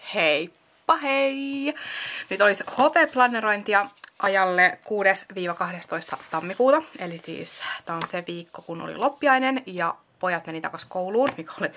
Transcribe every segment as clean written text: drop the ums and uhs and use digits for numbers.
Heippa hei! Nyt olisi HP-plannerointia ajalle 6-12 tammikuuta. Eli siis tää on se viikko, kun oli loppiainen ja pojat meni takas kouluun, mikä oli...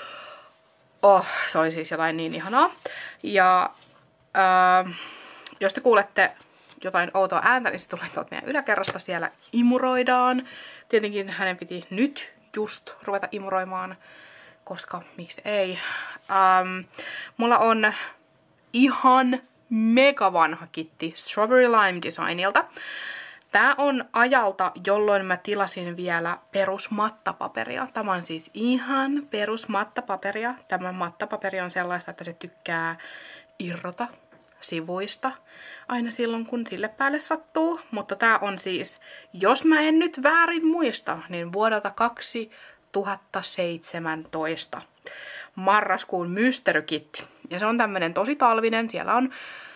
se oli siis jotain niin ihanaa. Ja jos te kuulette jotain outoa ääntä, niin se tulee tuolta meidän yläkerrasta. Siellä imuroidaan. Tietenkin hänen piti nyt just ruveta imuroimaan, koska miksi ei. Mulla on ihan mega vanha kitti Strawberry Lime Designilta. Tää on ajalta, jolloin mä tilasin vielä perusmattapaperia. Tämä on siis ihan perusmattapaperia. Tämä mattapaperi on sellaista, että se tykkää irrota sivuista aina silloin, kun sille päälle sattuu. Mutta tää on siis, jos mä en nyt väärin muista, niin vuodelta 2017 marraskuun mysterykitti. Ja se on tämmönen tosi talvinen. Siellä on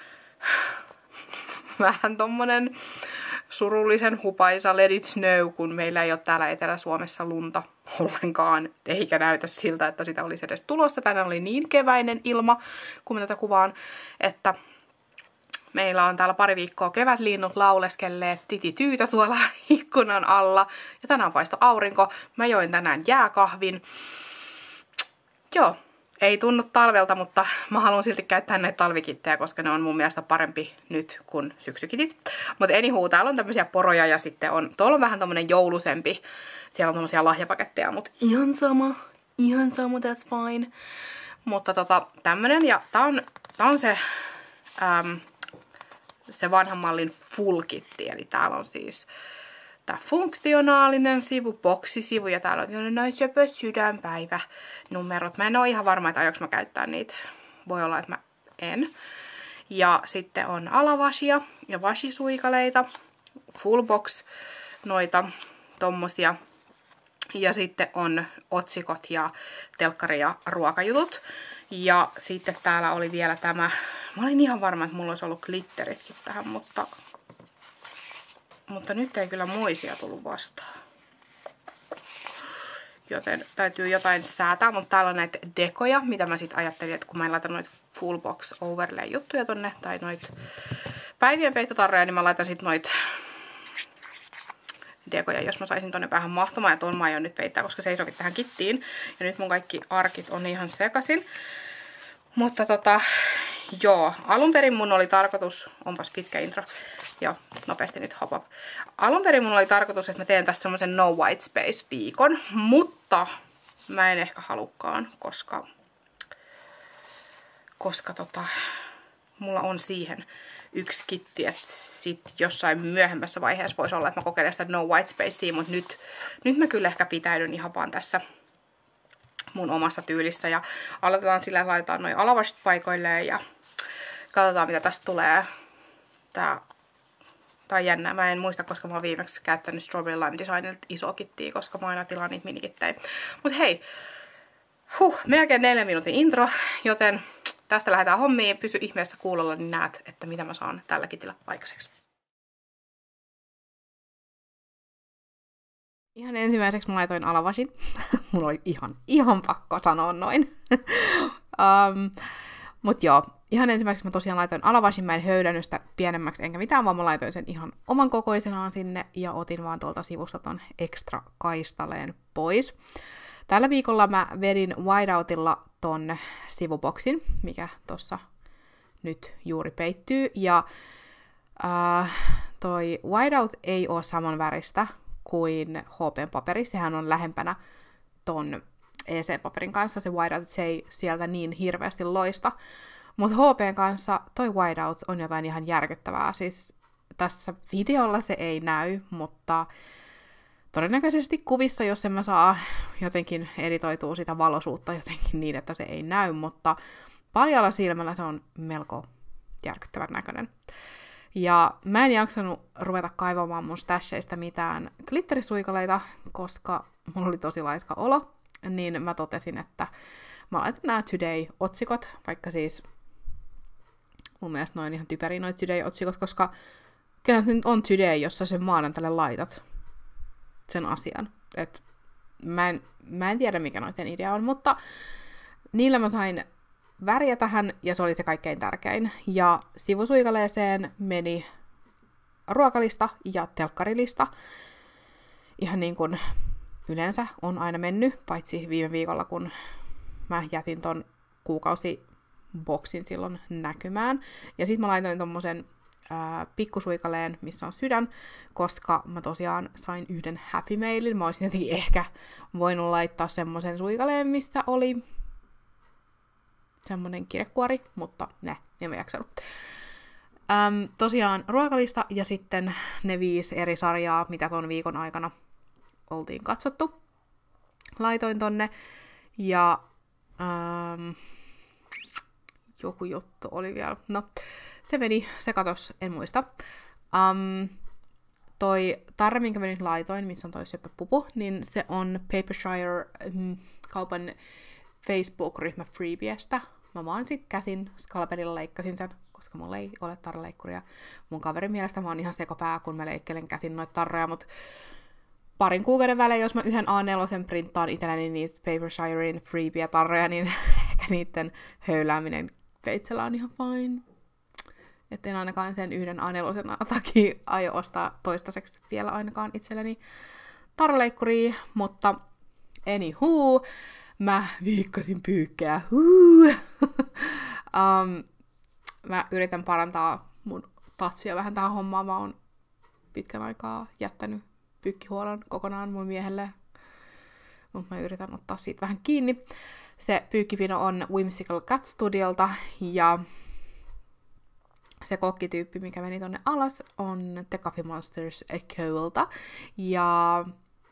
vähän tommonen surullisen hupaisa Let It Snow, kun meillä ei ole täällä Etelä-Suomessa lunta ollenkaan, eikä näytä siltä, että sitä olisi edes tulossa. Tänään oli niin keväinen ilma, kun mä tätä kuvaan, että meillä on täällä pari viikkoa kevätlinnut lauleskelleet titityytä tuolla ikkunan alla. Ja tänään paistoi aurinko. Mä join tänään jääkahvin. Joo, ei tunnu talvelta, mutta mä haluan silti käyttää näitä talvikittejä, koska ne on mun mielestä parempi nyt kuin syksykitit. Mutta anywho, täällä on tämmöisiä poroja ja sitten tuolla on vähän tommonen joulusempi. Siellä on tommosia lahjapaketteja, mutta ihan sama, that's fine. Mutta tämmönen, ja tää on se vanhan mallin full kitti, eli täällä on siis tää funktionaalinen sivu, boksisivu, ja täällä on noin söpöt sydänpäivänumerot. Mä en oo ihan varma, että aions mä käyttää niitä. Voi olla, että mä en. Ja sitten on alavashia ja vashisuikaleita. Full box noita tommosia. Ja sitten on otsikot ja telkkari- ja ruokajutut. Ja sitten täällä oli vielä tämä... Mä olin ihan varma, että mulla olisi ollut glitteritkin tähän, mutta nyt ei kyllä muisia tullut vastaan. Joten täytyy jotain säätää, mutta täällä on näitä dekoja, mitä mä sitten ajattelin, että kun mä en laita noita full box overlay juttuja tonne, tai noita päivien peittotarroja, niin mä laitan sitten noita dekoja, jos mä saisin tonne vähän mahtumaan, ja ton mä aion nyt peittää, koska se ei sovi tähän kittiin. Ja nyt mun kaikki arkit on ihan sekasin. Mutta joo, alun perin mun oli tarkoitus, onpas pitkä intro, joo, nopeasti nyt hop. Alun perin mun oli tarkoitus, että mä teen tästä semmosen no white space viikon, mutta mä en ehkä halukkaan, koska mulla on siihen yksi kitti, että sit jossain myöhemmässä vaiheessa voisi olla, että mä kokeilen sitä no white spacea, mutta nyt mä kyllä ehkä pitäydyn ihan vaan tässä mun omassa tyylissä, ja aloitetaan sillä, että laitetaan noin alavashit paikoilleen ja katsotaan mitä tästä tulee. Tää on jännää. Mä en muista, koska mä oon viimeksi käyttänyt Strawberry Lime Designilta isoa kittiä, koska mä aina tilaan niitä minikittejä. Mut hei, melkein 4 minuutin intro, joten tästä lähdetään hommiin. Pysy ihmeessä kuulolla, niin näet, että mitä mä saan tällä kitillä aikaiseksi. Ihan ensimmäiseksi mä laitoin alavashin. Mulla oli ihan pakko sanoa noin. Mut joo, ihan ensimmäiseksi mä tosiaan laitoin alavashin. Mä en höydännyt sitä pienemmäksi enkä mitään, vaan mä laitoin sen ihan oman kokoisenaan sinne ja otin vaan tuolta sivusta ton ekstra kaistaleen pois. Tällä viikolla mä vedin whiteoutilla ton sivuboksin, mikä tossa nyt juuri peittyy. Ja toi whiteout ei oo saman väristä kuin HP-paperi. Sehän on lähempänä ton EC-paperin kanssa se whiteout, se ei sieltä niin hirveästi loista. Mutta HPn kanssa toi whiteout on jotain ihan järkyttävää. Siis tässä videolla se ei näy, mutta todennäköisesti kuvissa, jos en mä saa jotenkin editoitua sitä valoisuutta jotenkin niin, että se ei näy, mutta paljalla silmällä se on melko järkyttävän näköinen. Ja mä en jaksanut ruveta kaivamaan mun stasheista mitään glitterisuikaleita, koska mulla oli tosi laiska olo, niin mä totesin, että mä laitan nämä Today-otsikot, vaikka siis mun mielestä noin ihan typeriä noi Today-otsikot, koska kyllä se nyt on Today, jossa sen maanantaille laitat sen asian. Mä en tiedä, mikä noiden idea on, mutta niillä mä sain väriä tähän, ja se oli se kaikkein tärkein. Ja sivusuikaleeseen meni ruokalista ja telkkarilista. Ihan niin kuin yleensä on aina mennyt, paitsi viime viikolla, kun mä jätin ton kuukausiboksin silloin näkymään. Ja sit mä laitoin tommosen pikkusuikaleen, missä on sydän, koska mä tosiaan sain yhden Happy Mailin. Mä olisin jotenkin ehkä voinut laittaa semmosen suikaleen, missä oli semmonen kirjekuori, mutta en mä jaksanut. Tosiaan ruokalista ja sitten ne 5 eri sarjaa, mitä ton viikon aikana oltiin katsottu. Laitoin tonne ja joku juttu oli vielä. No, se katos, en muista. Toi tarra, minkä mä nyt laitoin, missä on toi söpöpupu, niin se on Papershire kaupan Facebook-ryhmä Freebiestä. Mä vaan sit käsin skalpelilla leikkasin sen, koska mulla ei ole tarraleikkuria. Mun kaverin mielestä mä oon ihan sekopää, kun mä leikkelen käsin noita tarroja, mut parin kuukauden välein, jos mä yhden A4 printtaan itselleni niitä Papershirein Freebie-tarroja, niin ehkä niitten höylääminen veitsellä on ihan fine. Että en ainakaan sen yhden A4 takia aio ostaa toistaiseksi vielä ainakaan itselleni tarraleikkuria, mutta anywho, mä viikkasin pyykkää. Mä yritän parantaa mun tatsia vähän tähän hommaan. Mä oon pitkän aikaa jättänyt pyykkihuollon kokonaan mun miehelle, mutta mä yritän ottaa siitä vähän kiinni. Se pyykkipino on Whimsical Cat Studiolta, ja se kokkityyppi, mikä meni tonne alas, on The Coffee Monsters Co.lta, ja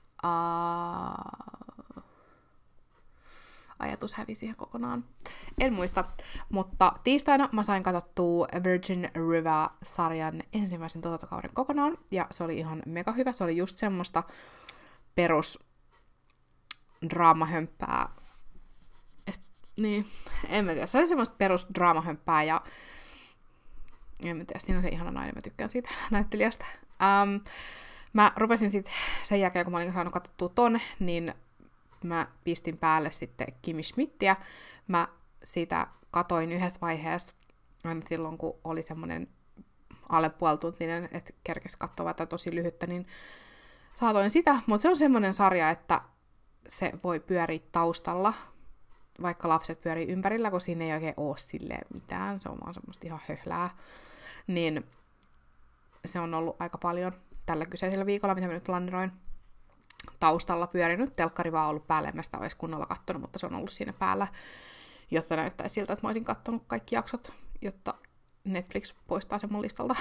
ajatus hävisi siihen kokonaan. En muista, mutta tiistaina mä sain katsottua Virgin River-sarjan ensimmäisen tuotantokauden kokonaan, ja se oli ihan mega hyvä. Se oli just semmoista perus draamahömppää. Niin, en mä tiedä. Se oli semmoista perus draamahömppää, ja en mä tiedä, siinä on se ihana nainen, mä tykkään siitä näyttelijästä. Mä rupesin sitten sen jälkeen, kun mä olin saanut katsottua ton, niin mä pistin päälle sitten Kimmy Schmidtiä. Mä sitä katoin yhdessä vaiheessa, aina silloin kun oli semmonen alle puolituntinen, että kerkesi katsoa tai tosi lyhyttä, niin saatoin sitä. Mutta se on semmonen sarja, että se voi pyöriä taustalla, vaikka lapset pyörii ympärillä, kun siinä ei oikein oo silleen mitään. Se on vaan semmoista ihan höhlää. Niin se on ollut aika paljon tällä kyseisellä viikolla, mitä mä nyt planeroin, taustalla pyörinyt. Telkkari vaan ollut päällä, en mä sitä olisi kunnolla kattonut, mutta se on ollut siinä päällä, jotta näyttäisi siltä, että mä olisin kattonut kaikki jaksot, jotta Netflix poistaa sen mun listalta.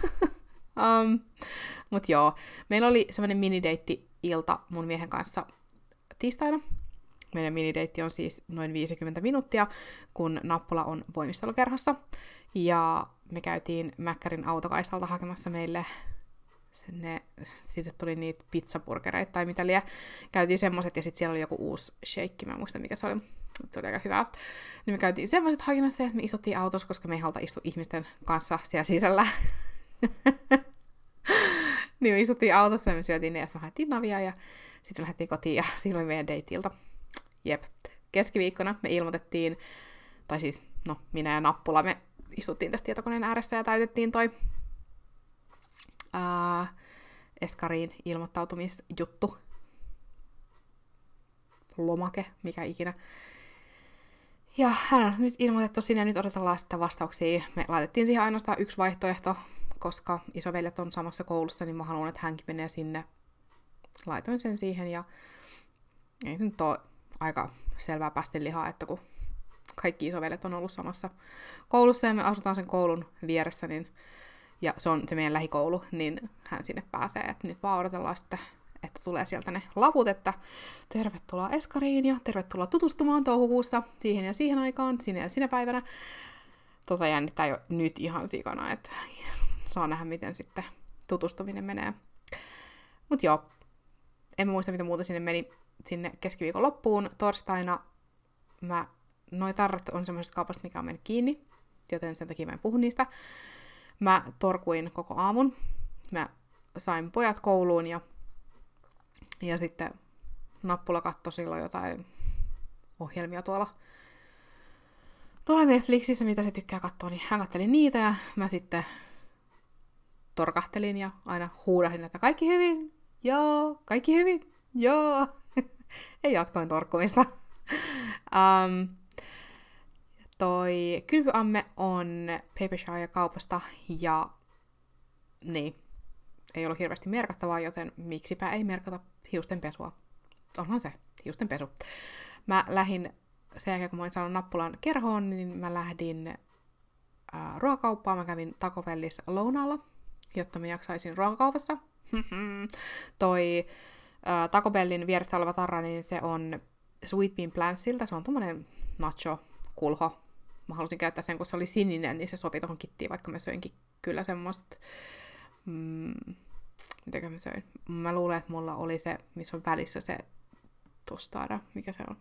Mut joo, meillä oli semmoinen minideitti-ilta mun miehen kanssa tiistaina. Meidän minideitti on siis noin 50 minuuttia, kun nappula on voimistelukerhossa. Ja me käytiin Mäkkärin autokaistalta hakemassa meille sitten tuli niitä pizzaburgereita tai mitä liian. Käytiin semmoset ja sitten siellä oli joku uusi shake, mä en muista mikä se oli. Se oli aika hyvä. Niin me käytiin semmoset hakemassa ja me istuttiin autossa, koska me ei haluta istua ihmisten kanssa siellä sisällä. Niin me istuttiin autossa ja me syötiin ne ja me haettiin navia ja sitten me lähdettiin kotiin ja siinä oli meidän date-ilta. Jep. Keskiviikkona me ilmoitettiin, tai siis minä ja nappula, me istuttiin tässä tietokoneen ääressä ja täytettiin toi Eskariin ilmoittautumisjuttu. Lomake, mikä ikinä. Ja hän on nyt ilmoitettu sinne ja nyt odotellaan sitten vastauksia. Me laitettiin siihen ainoastaan yksi vaihtoehto, koska isoveljet on samassa koulussa, niin mä haluan, että hänkin menee sinne. Laitoin sen siihen ja ei nyt ole aika selvää pastinlihaa, että kun kaikki isoveljet on ollut samassa koulussa ja me asutaan sen koulun vieressä, niin ja se on se meidän lähikoulu, niin hän sinne pääsee. Et nyt vaan odotellaan sitten, että tulee sieltä ne laput, että tervetuloa Eskariin ja tervetuloa tutustumaan toukokuussa siihen ja siihen aikaan, sinä ja sinä päivänä. Jännittää jo nyt ihan sikana, että saa nähdä, miten sitten tutustuminen menee. Mut joo, en muista, mitä muuta sinne meni sinne keskiviikon loppuun. Torstaina noi tarrat on semmoisesta kaupasta, mikä on mennyt kiinni, joten sen takia mä en puhu niistä. Mä torkuin koko aamun. Mä sain pojat kouluun ja sitten nappula katsoi silloin jotain ohjelmia tuolla tuolla Netflixissä, mitä se tykkää katsoa, niin hän katteli niitä ja mä sitten torkahtelin ja aina huudahin, että kaikki hyvin, joo, kaikki hyvin, joo. Ei jatkoin torkkumista. Toi kylpyamme on Paper Shire kaupasta ja niin, ei ollut hirveästi merkattavaa, joten miksipä ei merkata hiustenpesua. Onhan se, hiustenpesu. Mä lähdin, sen jälkeen kun mä olin saanut nappulan kerhoon, niin mä lähdin ruokakauppaan. Mä kävin Taco Bellissä lounaalla, jotta mä jaksaisin ruokakaupassa. Toi Taco Bellin vierestä oleva tarra, niin se on Sweet Bean Plantsilta. Se on tommonen nacho-kulho. Mä halusin käyttää sen, kun se oli sininen, niin se sopi tohon kittiin, vaikka mä söinkin kyllä semmoista. Mitäkö mä söin? Mä luulen, että mulla oli se, missä on välissä se tostada. Mikä se on?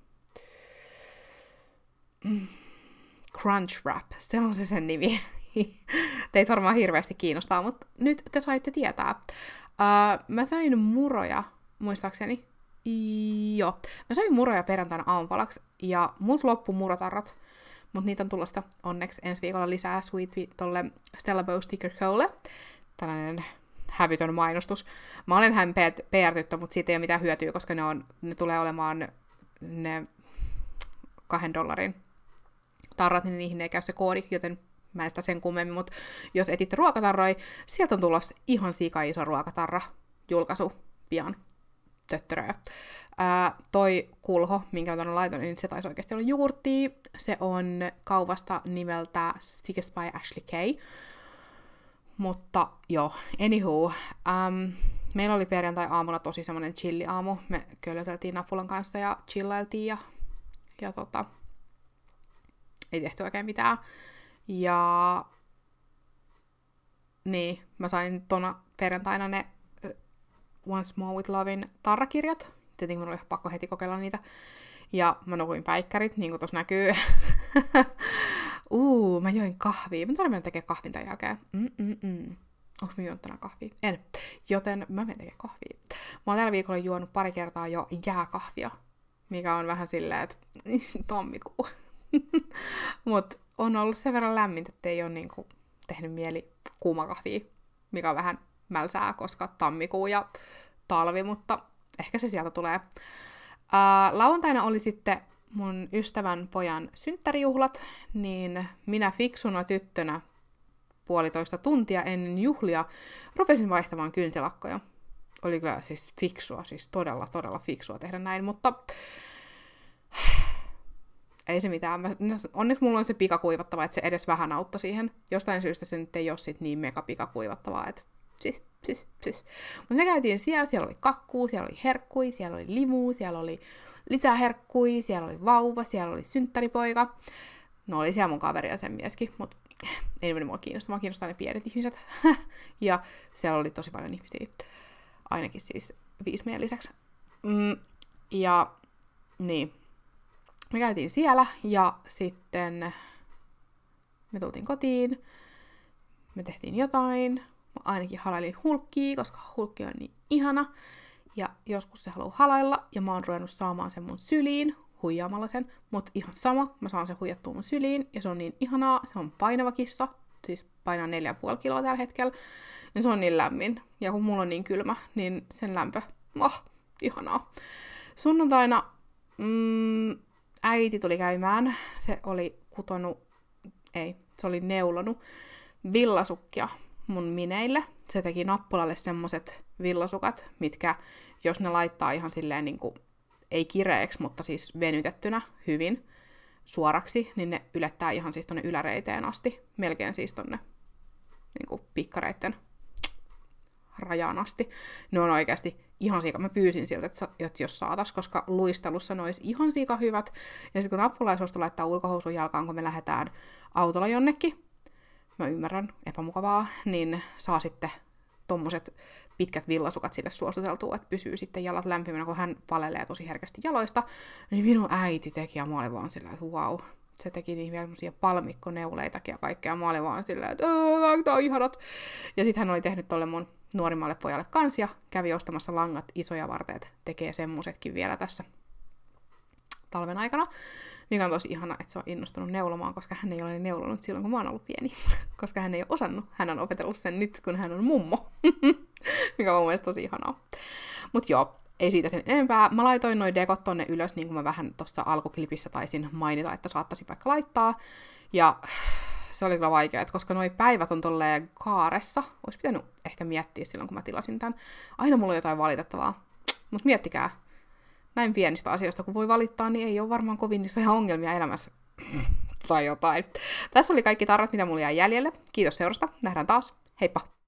Crunch Wrap. Se on se sen nimi. Teitä varmaan hirveästi kiinnostaa, mutta nyt te saitte tietää. Mä söin muroja, muistaakseni. Joo. Mä söin muroja perjantaina aamupalaksi, ja mut loppu murotarrat. Mutta niitä on tulosta onneksi ensi viikolla lisää tolle Stella Bow Sticker Colle. Tällainen hävytön mainostus. Mä olen hän PR-tyttö, mutta siitä ei ole mitään hyötyä, koska ne tulee olemaan ne $2 tarrat, niin niihin ei käy se koodi, joten mä en sitä sen kummemmin, mutta jos etitte ruokatarroja, sieltä on tulossa ihan sika iso ruokatarra-julkaisu pian. Töttöröä. Toi kulho, minkä mä tuonne laitoin, niin se taisi oikeasti olla jogurttia. Se on kaupasta nimeltä Sickest by Ashley Kay. Mutta joo, anywho. Meillä oli perjantai-aamulla tosi semmonen chilli-aamu. Me köllöteltiin nappulan kanssa ja chillailtiin ja ei tehty oikein mitään. Ja niin, mä sain tuona perjantaina ne Once More with Lovein tarrakirjat. Tietenkin mun oli pakko heti kokeilla niitä. Ja mä nukuin päikkärit, niin kuin tuossa näkyy. Mä join kahvia. Mä tarvitsen mennä tekemään kahvin tämän jälkeen. Onko mä juonut tänään kahvia? En. Joten mä menen tekemään kahvia. Mä oon tällä viikolla juonut pari kertaa jo jääkahvia. Mikä on vähän silleen, että tammikuu. Mut on ollut sen verran lämmintä, että ei ole niinku tehnyt mieli kuumakahvia. Mikä on vähän mälsää, koska tammikuu ja talvi, mutta ehkä se sieltä tulee. Lauantaina oli sitten mun ystävän pojan synttärijuhlat, niin minä fiksuna tyttönä 1,5 tuntia ennen juhlia rupesin vaihtamaan kynsilakkoja. Oli kyllä siis fiksua, siis todella fiksua tehdä näin, mutta ei se mitään. Onneksi mulla on se pikakuivattava, että se edes vähän auttoi siihen. Jostain syystä se nyt ei ole sit niin mega pikakuivattavaa, että siis. Mutta me käytiin siellä oli kakkuu, siellä oli herkkui, siellä oli limuu, siellä oli lisää herkkui, siellä oli vauva, siellä oli synttäripoika. No oli siellä mun kaveri ja sen mieskin, mutta ei mene mua kiinnostaa. Mua kiinnostaa ne pienet ihmiset. Ja siellä oli tosi paljon ihmisiä. Ainakin siis 5 meidän lisäksi. Ja niin. Me käytiin siellä ja sitten me tultiin kotiin. Me tehtiin jotain. Mä ainakin halailin Hulkkia, koska Hulkki on niin ihana. Ja joskus se haluaa halailla, ja mä oon ruvennut saamaan sen mun syliin, huijaamalla sen. Mut ihan sama, mä saan sen huijattua mun syliin, ja se on niin ihanaa. Se on painava kissa, siis painaa 4,5 kiloa tällä hetkellä. Ja se on niin lämmin. Ja kun mulla on niin kylmä, niin sen lämpö, ihanaa. Sunnuntaina äiti tuli käymään. Se oli se oli neulonut villasukkia mun mineille. Se teki nappulalle semmoset villasukat, mitkä, jos ne laittaa ihan silleen niinku, ei kireeksi, mutta siis venytettynä hyvin suoraksi, niin ne ylettää ihan siis tonne yläreiteen asti. Melkein siis tonne niinku pikkareitten rajaan asti. Ne on oikeasti ihan siika. Mä pyysin siltä, että jos saatais, koska luistelussa ne olisi ihan siika hyvät. Ja sitten kun nappula ei suostu laittaa ulkohousun jalkaan, kun me lähdetään autolla jonnekin, mä ymmärrän, epämukavaa, niin saa sitten tommoset pitkät villasukat sille suositeltua, että pysyy sitten jalat lämpimänä, kun hän valelee tosi herkästi jaloista. Niin minun äiti teki, ja mä olin vaan sillä, että vau. Se teki niin vielä semmosia palmikkoneuleitakin ja kaikkea. Mä olin vaan silleen, että nää on ihanat. Ja sit hän oli tehnyt tolle mun nuorimmalle pojalle kans ja kävi ostamassa langat, isoja varteet. Tekee semmosetkin vielä tässä talven aikana, mikä on tosi ihana, että se on innostunut neulomaan, koska hän ei ole neulonut silloin, kun mä oon ollut pieni, koska hän ei ole osannut. Hän on opetellut sen nyt, kun hän on mummo, mikä on mun mielestä tosi ihanaa. Mut joo, ei siitä sen enempää. Mä laitoin noi dekot tonne ylös, niin kuin mä vähän tuossa alkuklipissä taisin mainita, että saattaisin vaikka laittaa. Ja se oli kyllä vaikeaa, koska noi päivät on tolleen kaaressa. Ois pitänyt ehkä miettiä silloin, kun mä tilasin tän. Aina mulla on jotain valitettavaa. Mut miettikää, näin pienistä asioista kun voi valittaa, niin ei ole varmaan kovin niistä ihan ongelmia elämässä. Tai jotain. Tässä oli kaikki tarrat, mitä mulla jäi jäljelle. Kiitos seurasta. Nähdään taas. Heippa!